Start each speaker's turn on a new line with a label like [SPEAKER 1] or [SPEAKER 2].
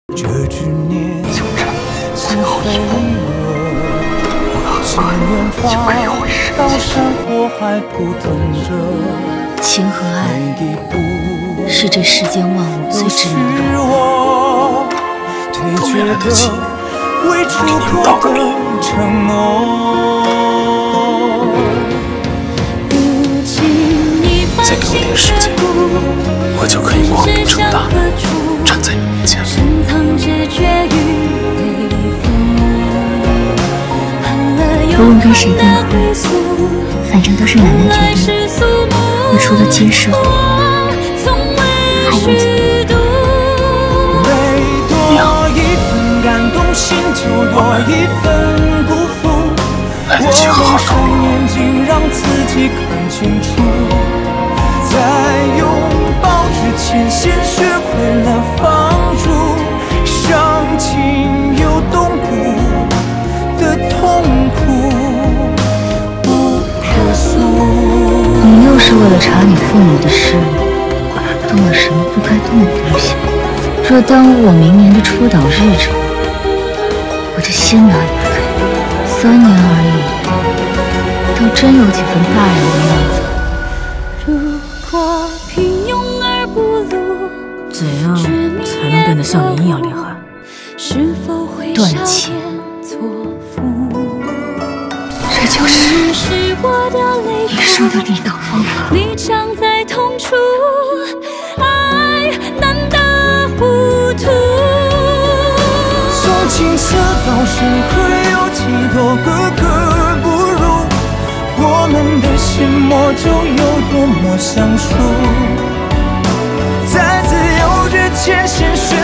[SPEAKER 1] 这执念
[SPEAKER 2] 就这最后一
[SPEAKER 1] 幕，
[SPEAKER 2] 就可以回世界。
[SPEAKER 3] 情和爱是这世间万物最致命的诱惑。
[SPEAKER 2] 都没来得及，给你们道个别。再给我点时间，我就可以光明正大站在你面前。
[SPEAKER 3] 无论跟谁订婚，反正都是奶奶决定。我除了接受，还能怎么？
[SPEAKER 2] 来得及好好照顾
[SPEAKER 1] 在拥抱之前，先学会了放逐，伤情又冻骨的痛苦不可诉。
[SPEAKER 3] 你又是为了查你父母的事，动了什么不该动的东西？若耽误我明年的出岛日程，我就先拿你不开。3年而已，倒真有几分大人的样子。
[SPEAKER 4] 怎样才能变得像你一样厉害？
[SPEAKER 3] 断气。这就是你说的立刀方法。
[SPEAKER 1] 从青涩到深刻，有几多个格不入？我们的心魔就有多么相处？在自由之前，先学